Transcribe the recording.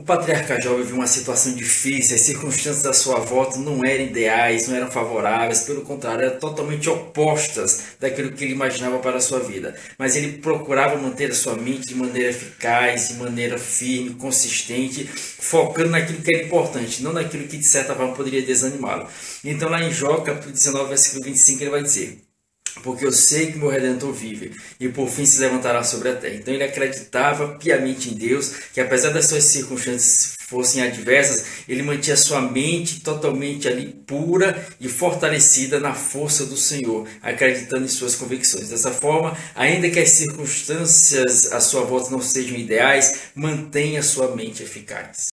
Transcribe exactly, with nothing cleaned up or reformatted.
O patriarca Jó vivia uma situação difícil, as circunstâncias da sua volta não eram ideais, não eram favoráveis, pelo contrário, eram totalmente opostas daquilo que ele imaginava para a sua vida. Mas ele procurava manter a sua mente de maneira eficaz, de maneira firme, consistente, focando naquilo que era importante, não naquilo que de certa forma poderia desanimá-lo. Então lá em Jó, capítulo dezenove, versículo vinte e cinco, ele vai dizer: porque eu sei que meu Redentor vive, e por fim se levantará sobre a terra. Então ele acreditava piamente em Deus, que apesar das suas circunstâncias fossem adversas, ele mantinha sua mente totalmente ali pura e fortalecida na força do Senhor, acreditando em suas convicções. Dessa forma, ainda que as circunstâncias à sua volta não sejam ideais, mantenha sua mente eficaz.